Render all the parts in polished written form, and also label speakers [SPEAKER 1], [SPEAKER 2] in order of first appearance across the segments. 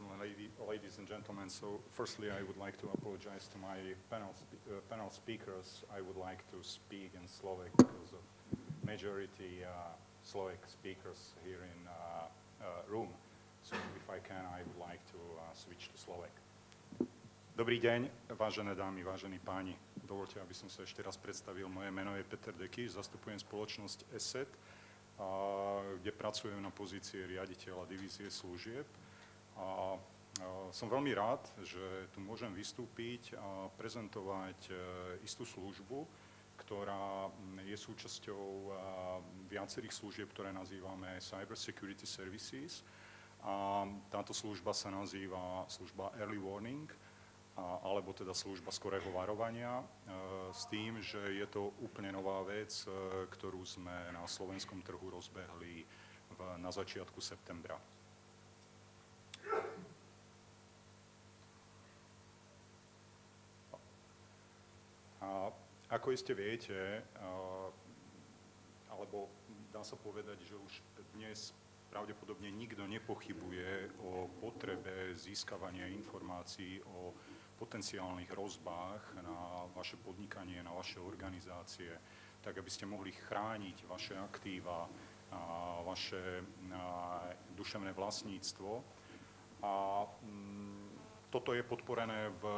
[SPEAKER 1] ladies and gentlemen. So firstly, I would like to apologize to my panel speakers. I would like to speak in Slovak because of majority Slovak speakers here in room. So if I can, I would like to switch to Slovak. Dobrý deň, vážené dámy, vážení páni. Dovolte, aby som sa ešte raz predstavil. Moje meno je Peter Dekiš, zastupujem spoločnosť ESET, kde pracujem na pozícii riaditeľa divízie služieb. Som veľmi rád, že tu môžem vystúpiť a prezentovať istú službu, ktorá je súčasťou viacerých služieb, ktoré nazývame Cyber Security Services. A táto služba sa nazýva služba Early Warning, alebo teda služba skorého varovania, s tým, že je to úplne nová vec, ktorú sme na slovenskom trhu rozbehli na začiatku septembra. Ako iste viete, alebo dá sa povedať, že už dnes pravdepodobne nikto nepochybuje o potrebe získavania informácií o potenciálnych hrozbách na vaše podnikanie, na vaše organizácie, tak aby ste mohli chrániť vaše aktíva, vaše duševné vlastníctvo. A toto je podporené v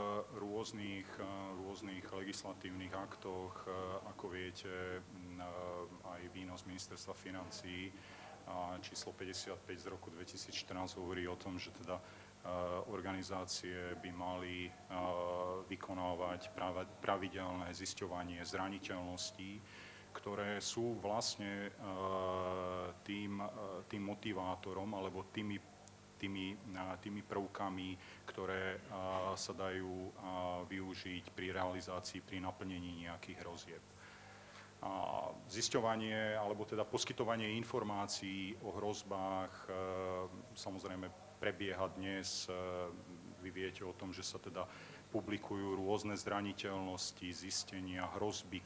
[SPEAKER 1] rôznych legislatívnych aktoch. Ako viete, aj výnos Ministerstva financií číslo 55 z roku 2014 hovorí o tom, že teda organizácie by mali vykonávať pravidelné zisťovanie zraniteľností, ktoré sú vlastne tým motivátorom alebo tými prvkami, ktoré sa dajú využiť pri realizácii, pri naplnení nejakých hrozieb. Zisťovanie alebo teda poskytovanie informácií o hrozbách samozrejme prebieha dnes. Vy viete o tom, že sa teda publikujú rôzne zraniteľnosti, zistenia, hrozby,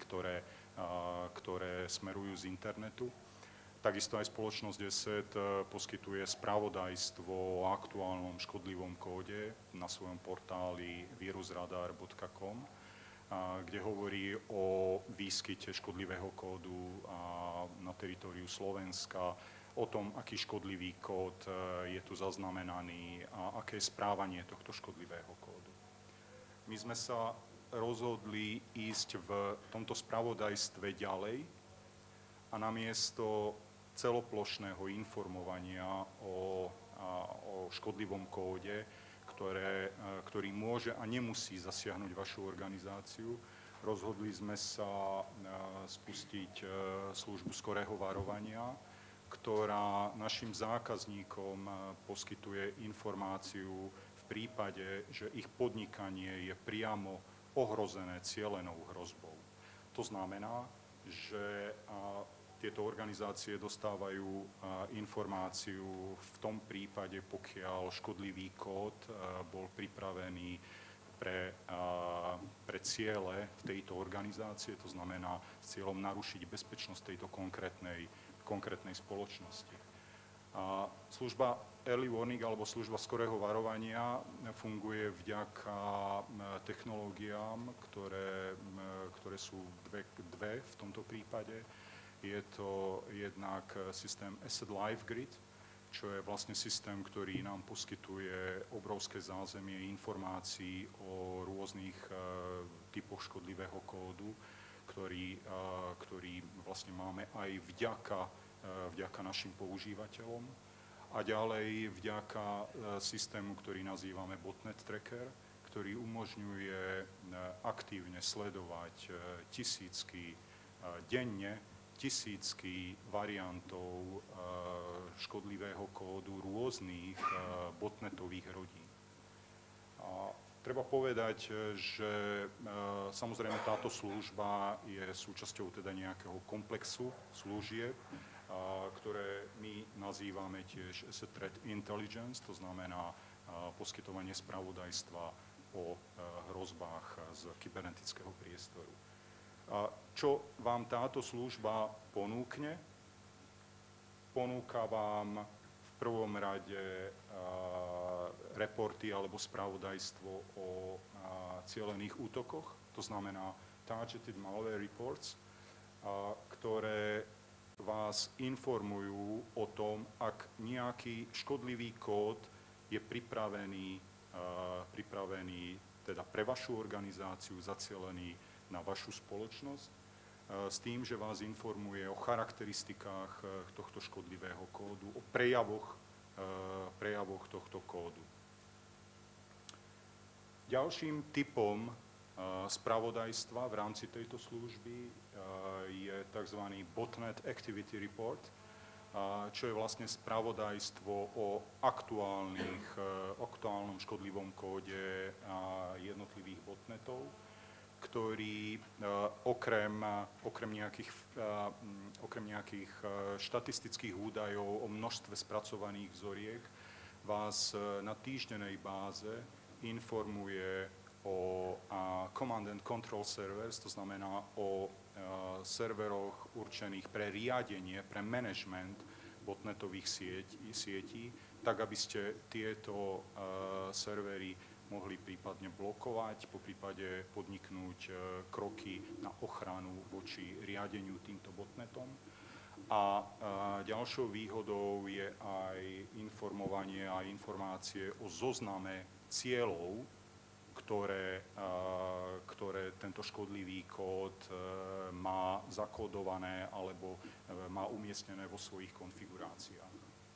[SPEAKER 1] ktoré smerujú z internetu. Takisto aj spoločnosť ESET poskytuje spravodajstvo o aktuálnom škodlivom kóde na svojom portáli virusradar.com, kde hovorí o výskyte škodlivého kódu na teritóriu Slovenska, o tom, aký škodlivý kód je tu zaznamenaný a aké je správanie tohto škodlivého kódu. My sme sa rozhodli ísť v tomto spravodajstve ďalej a namiesto celoplošného informovania o škodlivom kóde, ktorý môže a nemusí zasiahnuť vašu organizáciu, rozhodli sme sa spustiť službu skorého varovania, ktorá našim zákazníkom poskytuje informáciu v prípade, že ich podnikanie je priamo ohrozené cielenou hrozbou. To znamená, že tieto organizácie dostávajú informáciu v tom prípade, pokiaľ škodlivý kód bol pripravený pre ciele v tejto organizácie, to znamená s cieľom narušiť bezpečnosť tejto konkrétnej spoločnosti. Služba Early Warning alebo služba skorého varovania funguje vďaka technológiám, ktoré sú dve v tomto prípade. Je to jednak systém ESET LiveGrid, čo je vlastne systém, ktorý nám poskytuje obrovské zázemie informácií o rôznych typoch škodlivého kódu, ktorý vlastne máme aj vďaka našim používateľom. A ďalej vďaka systému, ktorý nazývame Botnet Tracker, ktorý umožňuje aktívne sledovať tisícky variantov škodlivého kódu rôznych botnetových rodín. Treba povedať, že samozrejme táto služba je súčasťou teda nejakého komplexu služieb, ktoré my nazývame tiež Asset Threat Intelligence, to znamená poskytovanie spravodajstva o hrozbách z kybernetického priestoru. Čo vám táto služba ponúkne? Ponúka vám v prvom rade reporty alebo spravodajstvo o cielených útokoch, to znamená targeted malware reports, ktoré vás informujú o tom, ak nejaký škodlivý kód je pripravený teda pre vašu organizáciu, zacielený na vašu spoločnosť, s tým, že vás informuje o charakteristikách tohto škodlivého kódu, o prejavoch tohto kódu. Ďalším typom spravodajstva v rámci tejto služby je tzv. Botnet Activity Report, čo je vlastne spravodajstvo o aktuálnom škodlivom kóde jednotlivých botnetov, ktorý okrem nejakých štatistických údajov o množstve spracovaných vzoriek vás na týždennej báze informuje o command and control servers, to znamená o serveroch určených pre riadenie, pre management botnetových sietí, tak aby ste tieto servery mohli prípadne blokovať, poprípade podniknúť kroky na ochranu voči riadeniu týmto botnetom. A ďalšou výhodou je aj informovanie a informácie o zozname cieľov, ktoré tento škodlivý kód má zakódované alebo má umiestnené vo svojich konfiguráciách.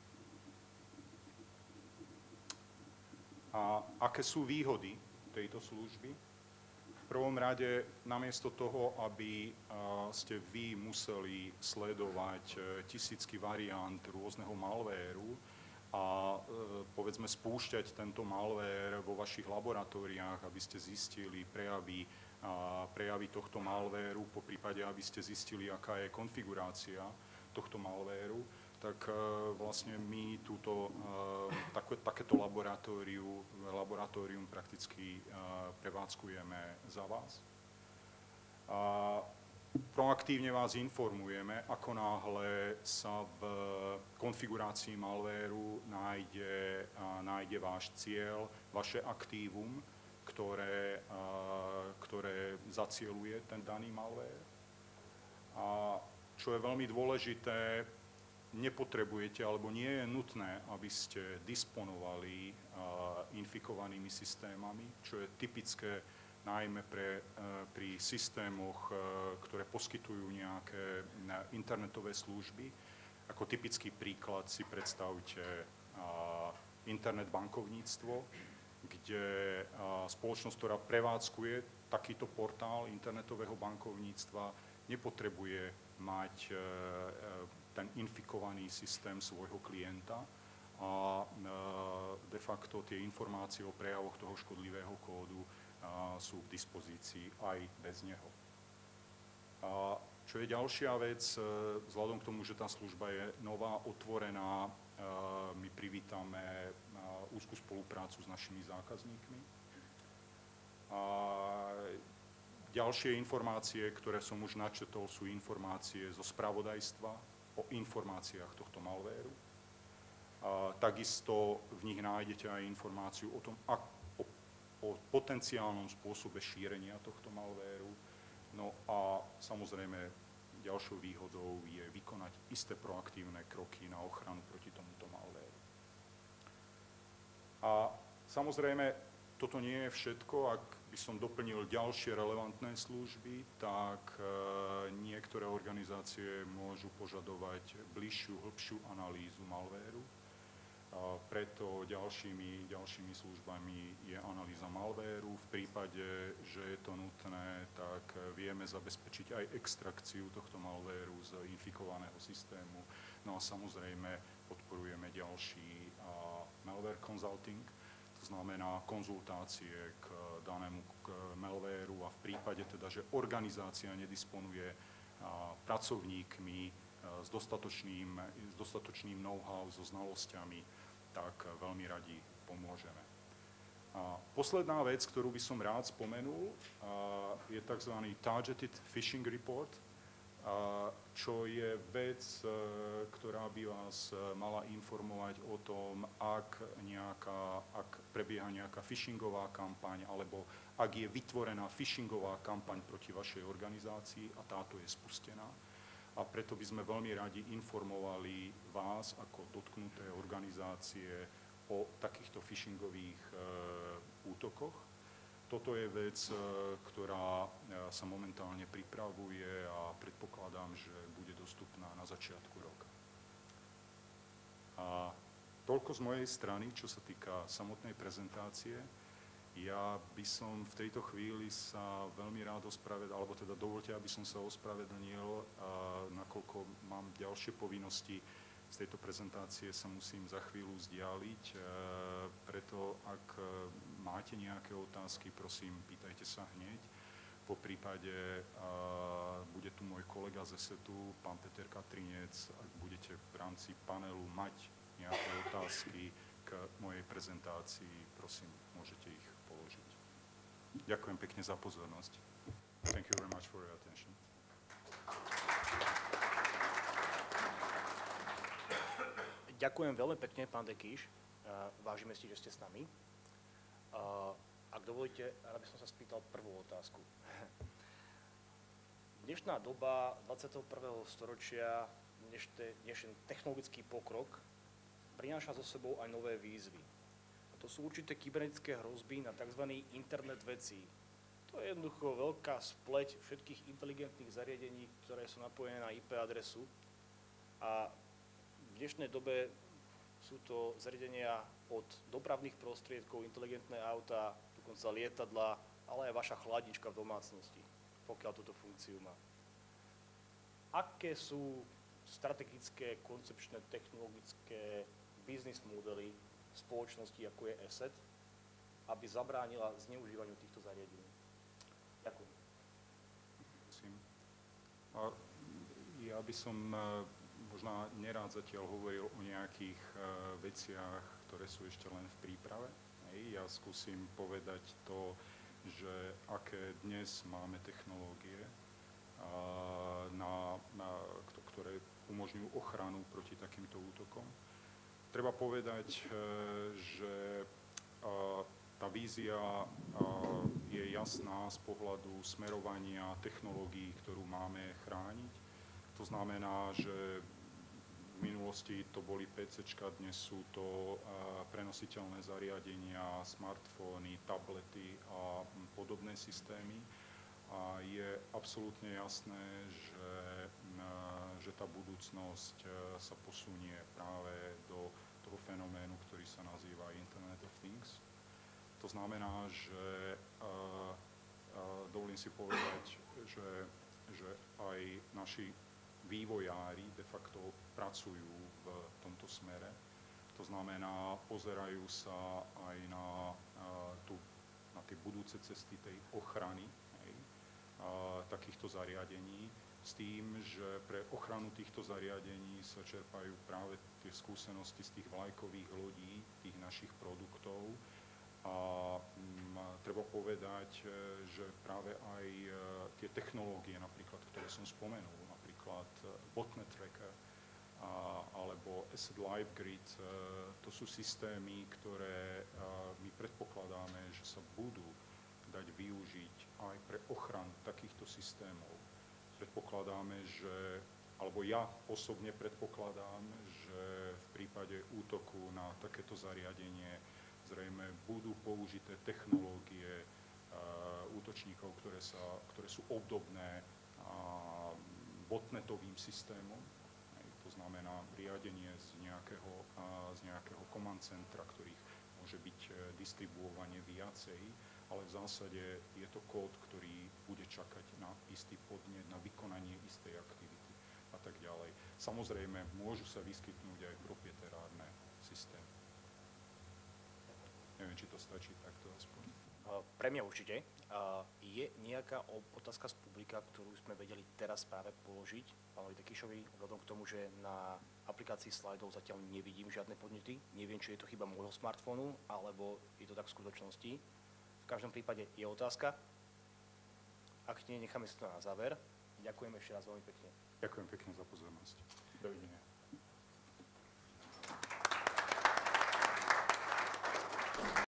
[SPEAKER 1] A aké sú výhody tejto služby? V prvom rade, namiesto toho, aby ste vy museli sledovať tisícky variant rôzneho malvéru, a povedzme spúšťať tento malware vo vašich laboratóriách, aby ste zistili prejavy tohto malvéru, po prípade, aby ste zistili, aká je konfigurácia tohto malvéru, tak vlastne my takéto laboratórium prakticky prevádzkujeme za vás. Proaktívne vás informujeme, ako náhle sa v konfigurácii malvéru nájde váš cieľ, vaše aktívum, ktoré zacieluje ten daný malvér. A čo je veľmi dôležité, nepotrebujete alebo nie je nutné, aby ste disponovali infikovanými systémami, čo je typické najmä pri systémoch, ktoré poskytujú nejaké internetové služby. Ako typický príklad si predstavte internet bankovníctvo, kde spoločnosť, ktorá prevádzkuje takýto portál internetového bankovníctva, nepotrebuje mať ten infikovaný systém svojho klienta a de facto tie informácie o prejavoch toho škodlivého kódu sú k dispozícii aj bez neho. A čo je ďalšia vec, vzhľadom k tomu, že tá služba je nová, otvorená, my privítame úzkú spoluprácu s našimi zákazníkmi. A ďalšie informácie, ktoré som už načetol, sú informácie zo spravodajstva o informáciách tohto malvéru. Takisto v nich nájdete aj informáciu o tom, o potenciálnom spôsobe šírenia tohto malvéru. No a samozrejme ďalšou výhodou je vykonať isté proaktívne kroky na ochranu proti tomuto malvéru. A samozrejme, toto nie je všetko. Ak by som doplnil ďalšie relevantné služby, tak niektoré organizácie môžu požadovať bližšiu, hĺbšiu analýzu malvéru. Preto ďalšími službami je analýza malvéru. V prípade, že je to nutné, tak vieme zabezpečiť aj extrakciu tohto malvéru z infikovaného systému. No a samozrejme podporujeme ďalší malware consulting, to znamená konzultácie k danému malvéru a v prípade teda, že organizácia nedisponuje pracovníkmi s dostatočným know-how, so znalosťami, tak veľmi radi pomôžeme. A posledná vec, ktorú by som rád spomenul, je tzv. Targeted Phishing Report. čo je vec, ktorá by vás mala informovať o tom, ak prebieha nejaká phishingová kampaň, alebo ak je vytvorená phishingová kampaň proti vašej organizácii a táto je spustená. A preto by sme veľmi radi informovali vás ako dotknuté organizácie o takýchto phishingových útokoch. Toto je vec, ktorá sa momentálne pripravuje a predpokladám, že bude dostupná na začiatku roka. A toľko z mojej strany, čo sa týka samotnej prezentácie. Ja by som v tejto chvíli sa veľmi rád ospravedlnil, alebo teda dovolte, aby som sa ospravedlnil, nakoľko mám ďalšie povinnosti. Z tejto prezentácie sa musím za chvíľu vzdialiť, preto ak máte nejaké otázky, prosím, pýtajte sa hneď. Po prípade bude tu môj kolega z ESETu, pán Peter Katrinec, ak budete v rámci panelu mať nejaké otázky k mojej prezentácii, prosím, môžete ich položiť. Ďakujem pekne za pozornosť. Thank you very much for your attention.
[SPEAKER 2] Ďakujem veľmi pekne, pán Dekíš. Vážime si, že ste s nami. Ak dovolíte, rád by som sa spýtal prvú otázku. Dnešná doba 21. storočia, dnešný technologický pokrok prináša so sebou aj nové výzvy. A to sú určité kybernetické hrozby na tzv. Internet vecí. To je jednoducho veľká spleť všetkých inteligentných zariadení, ktoré sú napojené na IP adresu. A v dnešnej dobe sú to zariadenia od dopravných prostriedkov, inteligentné autá, dokonca lietadla, ale aj vaša chladnička v domácnosti, pokiaľ túto funkciu má. Aké sú strategické, koncepčné, technologické biznis modely spoločnosti, ako je ESET, aby zabránila zneužívaniu týchto zariadení? Ďakujem.
[SPEAKER 1] Ja by som možno nerád zatiaľ hovoril o nejakých veciach, ktoré sú ešte len v príprave. Ja skúsim povedať to, že aké dnes máme technológie, ktoré umožňujú ochranu proti takýmto útokom. Treba povedať, že tá vízia je jasná z pohľadu smerovania technológií, ktorú máme chrániť. To znamená, že v minulosti to boli PCčka, dnes sú to prenositeľné zariadenia, smartfóny, tablety a podobné systémy. A je absolútne jasné, že tá budúcnosť sa posunie práve do toho fenoménu, ktorý sa nazýva Internet of Things. To znamená, že dovolím si povedať, že aj naši vývojári de facto pracujú v tomto smere. To znamená, pozerajú sa aj na tie budúce cesty tej ochrany takýchto zariadení s tým, že pre ochranu týchto zariadení sa čerpajú práve tie skúsenosti z tých vlajkových lodí, tých našich produktov. A treba povedať, že práve aj tie technológie, napríklad, ktoré som spomenul, napríklad botnet tracker alebo Asset Live Grid, to sú systémy, ktoré my predpokladáme, že sa budú dať využiť aj pre ochranu takýchto systémov. Predpokladáme, alebo ja osobne predpokladám, že v prípade útoku na takéto zariadenie zrejme budú použité technológie útočníkov, ktoré sú obdobné botnetovým systémom. To znamená riadenie z nejakého command centra, ktorých môže byť distribuovanie viacej, ale v zásade je to kód, ktorý bude čakať na istý podnet, na vykonanie istej aktivity a tak ďalej. Samozrejme, môžu sa vyskytnúť aj proprietárne systémy. Neviem, či to stačí takto aspoň.
[SPEAKER 2] Pre mňa určite. Je nejaká otázka z publika, ktorú sme vedeli teraz práve položiť pánovi Dekíšovi, vzhľadom k tomu, že na aplikácii slajdov zatiaľ nevidím žiadne podnety. Neviem, či je to chyba môjho smartfónu, alebo je to tak v skutočnosti. V každom prípade je otázka. Ak nie, necháme si to na záver. Ďakujem ešte raz veľmi pekne.
[SPEAKER 1] Ďakujem pekne za pozornosť. Dovidenia.